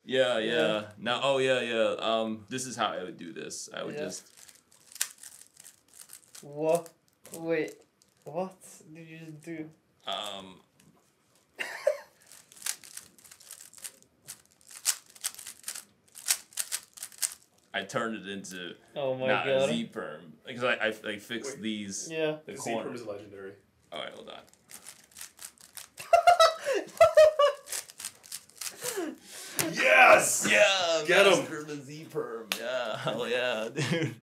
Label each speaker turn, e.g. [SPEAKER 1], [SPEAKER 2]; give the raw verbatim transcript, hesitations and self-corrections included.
[SPEAKER 1] Yeah, yeah.
[SPEAKER 2] Yeah.
[SPEAKER 1] Now, oh yeah, yeah. Um, this is how I would do this. I would
[SPEAKER 2] Yeah.
[SPEAKER 1] just.
[SPEAKER 2] What? Wait. What did you just do?
[SPEAKER 1] Um. I turned it into
[SPEAKER 2] Oh my
[SPEAKER 1] not
[SPEAKER 2] god.
[SPEAKER 1] a Z-Perm because I I, I fixed
[SPEAKER 3] Wait.
[SPEAKER 1] these.
[SPEAKER 2] Yeah.
[SPEAKER 1] The
[SPEAKER 3] The
[SPEAKER 1] corner.
[SPEAKER 3] Z-Perm is legendary.
[SPEAKER 1] All right, hold on.
[SPEAKER 3] Yes!
[SPEAKER 1] Yeah,
[SPEAKER 3] Get 'em.
[SPEAKER 1] master the Z-Perm. Yeah, hell yeah, dude.